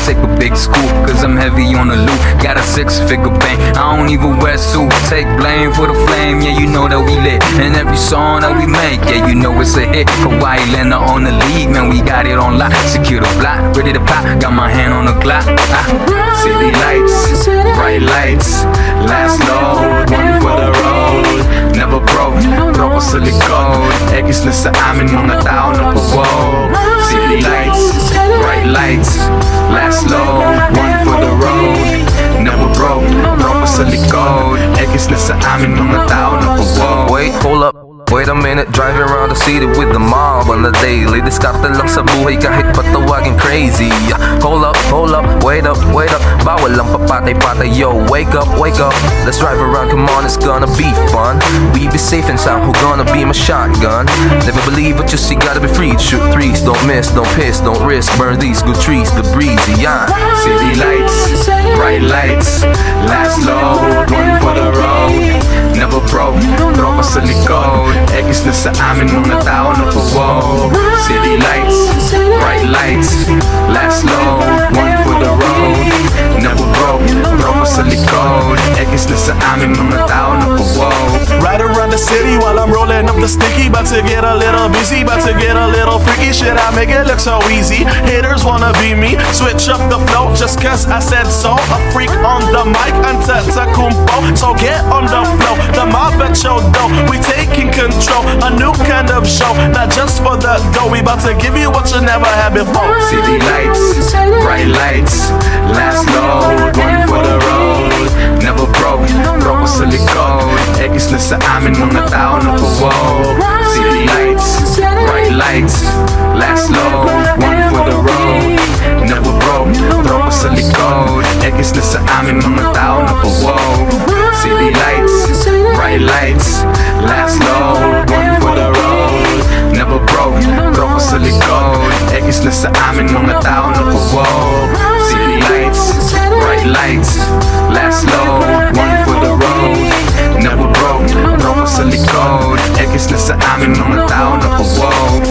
take a big scoop, cause I'm heavy on the loot. Got a 6-figure bank, I don't even wear suit. Take blame for the flame, yeah, you know that we lit. And every song that we make, yeah, you know it's a hit. Hawaii Lander on the league, man, we got it on lock. Secure the block, ready to pop, got my hand on the clock. City lights, bright lights, last load, one for the road. Never broke, tropa sa likod. Egis na sa amin mga tao na pawog. City lights, bright lights, last load, one for the road. Never broke, tropa sa likod. Egis na sa amin mga tao na pawog. Wait, hold up. Wait a minute, driving around the city with the mob on the daily. Diskarte lang sa buhay kahit patawagin crazy. Hold up, wait up, bawal lang papatay-patay, yo. Wake up, let's drive around, come on, it's gonna be fun. We be safe and sound, who gonna be my shotgun? Never believe what you see, gotta be free. Shoot threes, don't miss, don't piss, don't risk. Burn these good trees, the breezy, yeah. City lights, bright lights, last load, one for the road. Never broke, tropa sa likod. Egis na sa amin mga tao na pawog. City lights, bright lights, last load, one for the road. Never broke, tropa sa likod. Egis na sa amin mga tao na pawog. Ride around the city while I'm rolling up the sticky. About to get a little busy, about to get a little freaky. Shit, I make it look so easy. Haters wanna be me, switch up the flow just cause I said so. A freak on the mic, Antetokounmpo. So get on the flow, the mob at your dough. We taking control, a new kind of show. Not just for the dough, we about to give you what you never had before. City lights, bright lights, last load, one for the road. Never broke, tropa sa likod. Egis na sa amin mga tao na pawog. City lights, bright lights, last load, one for the road. Never broke, tropa sa likod. Egis na sa amin mga tao na pawog. City lights, bright lights, last load, one for the road. Never broke, tropa sa likod. Egis na sa amin mga tao na pawog. City lights, bright lights, last load, one for the road. Never broke, tropa sa likod. Egis na sa amin mga tao na pawog.